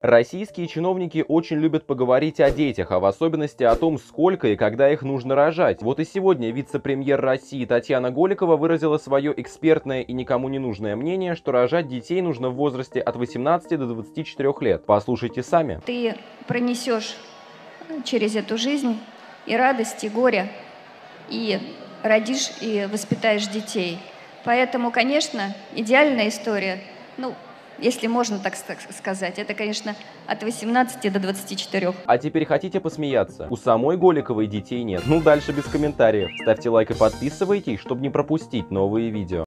Российские чиновники очень любят поговорить о детях, а в особенности о том, сколько и когда их нужно рожать. Вот и сегодня вице-премьер России Татьяна Голикова выразила свое экспертное и никому не нужное мнение, что рожать детей нужно в возрасте от 18 до 24 лет. Послушайте сами. Ты пронесешь через эту жизнь и радость, и горе, и родишь, и воспитаешь детей. Поэтому, конечно, идеальная история, если можно так сказать, это, конечно, от 18 до 24. А теперь хотите посмеяться? У самой Голиковой детей нет. Ну, дальше без комментариев. Ставьте лайк и подписывайтесь, чтобы не пропустить новые видео.